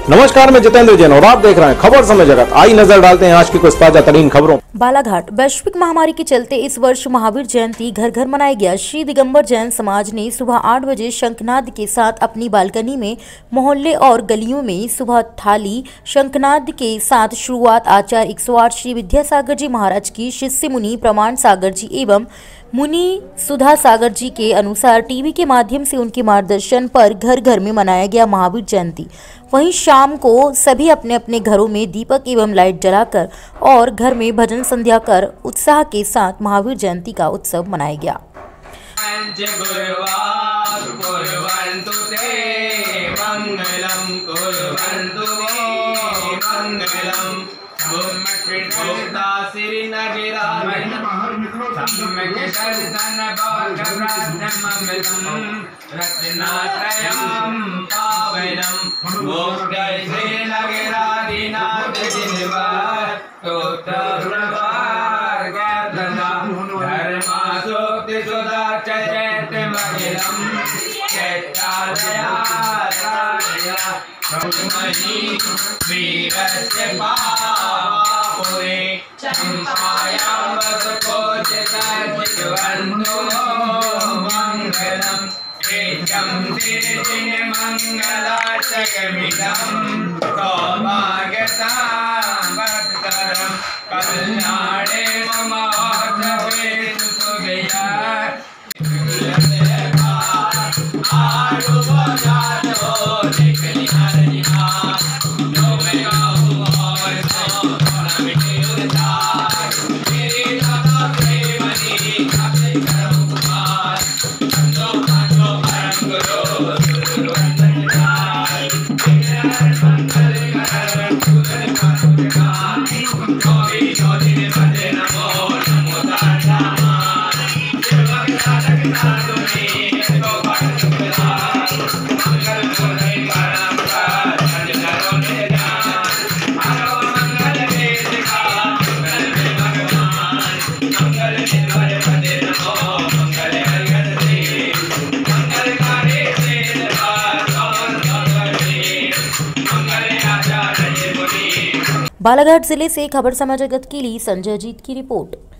नमस्कार, मैं जितेंद्र जैन और आप देख रहे हैं खबर समय जगत। आई नजर डालते हैं आज की कुछ ताजा तरीन खबरों। बालाघाट वैश्विक महामारी के चलते इस वर्ष महावीर जयंती घर घर मनाया गया। श्री दिगंबर जैन समाज ने सुबह 8 बजे शंखनाद के साथ अपनी बालकनी में मोहल्ले और गलियों में सुबह थाली शंखनाद के साथ शुरुआत आचार्य 108 श्री विद्यासागर जी महाराज की शिष्य मुनि प्रमाण सागर जी एवं मुनि सुधा सागर जी के अनुसार टीवी के माध्यम से उनके मार्गदर्शन पर घर घर में मनाया गया महावीर जयंती। वहीं शाम को सभी अपने अपने घरों में दीपक एवं लाइट जलाकर और घर में भजन संध्या कर उत्साह के साथ महावीर जयंती का उत्सव मनाया गया। बालाघाट जिले से खबर समाचार जगत के लिए संजय जीत की रिपोर्ट।